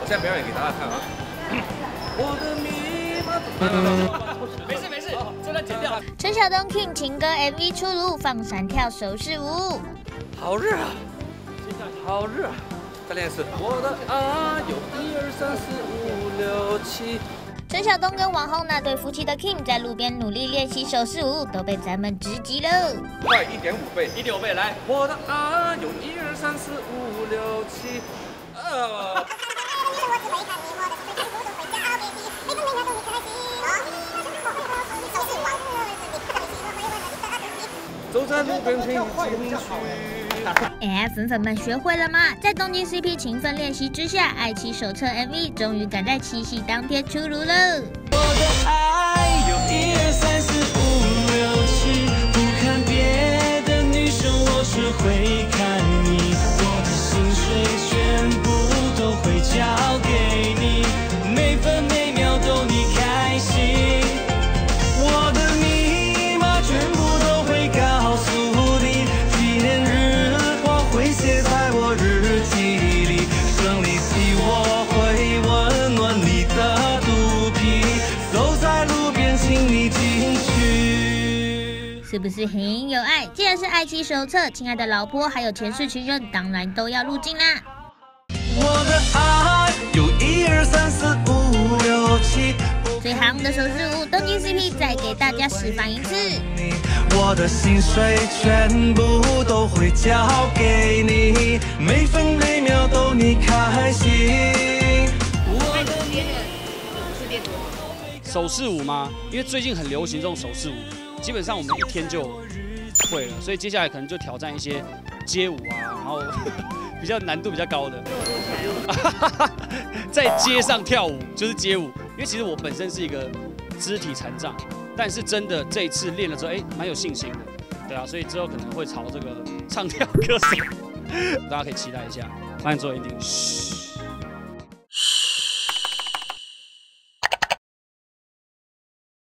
现在表演给大家看啊。我的密码。没事没事，这段剪掉。 陈晓东 King 情歌 MV 出炉，放闪跳手势舞。 好热啊！好热啊！再练一次。我的啊，有1、2、3、4、5、6、7。 陈晓东跟王后那对夫妻的 King 在路边努力练习手势舞，都被咱们直击了。 快1.5倍，1.5倍来！我的啊，有1、2、3、4、5、6、7。走在路边听进去。 哎，粉粉们学会了吗？在东京 CP 勤奋练习之下，爱妻手册 MV 终于赶在七夕当天出炉了。 我的爱有1、2、3、4、5、6、7，不看别的女生，我只会看你。我的薪水全部都会交给你，每分每秒逗你开心。我的密码全部都会告诉你，纪念日我会写在我日记里，生理期我会温暖你的肚皮，走在路边请你进去。 是不是很有爱？既然是爱妻手册，亲爱的老婆还有前世情人，当然都要入镜啦。 我的爱有1、2、3、4、5、6、7。 最行的手势舞，东京 CP 再给大家示范一次。 我的薪水全部都会交给你，每分每秒逗你开心。我的手势舞吗？因为最近很流行这种手势舞，基本上我们1天就会了，所以接下来可能就挑战一些街舞啊，然后比较难度比较高的。在街上跳舞就是街舞，因为其实我本身是一个肢体残障，但是真的这一次练了之后，蛮有信心的，对啊，所以之后可能会朝这个唱跳歌手，大家可以期待一下。发现做一定，嘘。